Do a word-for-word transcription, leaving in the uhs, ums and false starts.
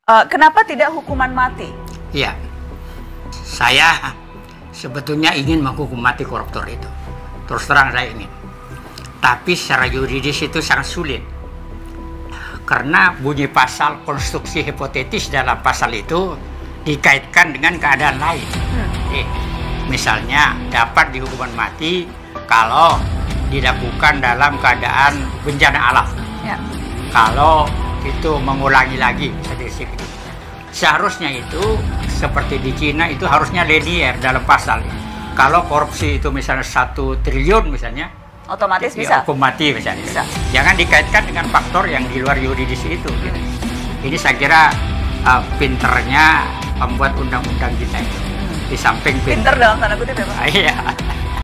Uh, kenapa tidak hukuman mati? Iya, saya sebetulnya ingin menghukum mati koruptor itu. Terus terang saya ingin. Tapi secara yuridis itu sangat sulit. Karena bunyi pasal konstruksi hipotetis dalam pasal itu dikaitkan dengan keadaan lain. Hmm. Eh, misalnya dapat dihukuman mati kalau dilakukan dalam keadaan bencana alam. Ya. Kalau itu mengulangi lagi, seharusnya itu seperti di Cina itu harusnya linear dalam pasal. Kalau korupsi itu misalnya satu triliun misalnya, otomatis ya, bisa hukum mati misalnya. Bisa. Jangan dikaitkan dengan faktor yang di luar yuridis itu. Hmm. Gitu. Ini saya kira uh, pinternya pembuat undang-undang kita itu. Hmm. Di samping pinter, pinter dalam tanda kutip ya Pak? Iya.